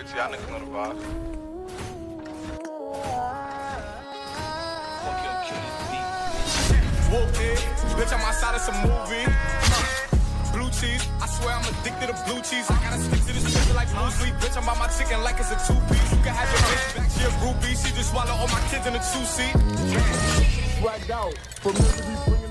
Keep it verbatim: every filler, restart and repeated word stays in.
with you. Y'all niggas know the vibe. Bitch, I'm outside of some movie. Blue cheese, I swear I'm addicted to blue cheese. I gotta stick to this chicken like loosely. Bitch, I'm by my chicken like it's a two-piece. You can have your bitch back to your groupie. She just swallow all my kids in a two-seat. Swagged out, familiar be bringing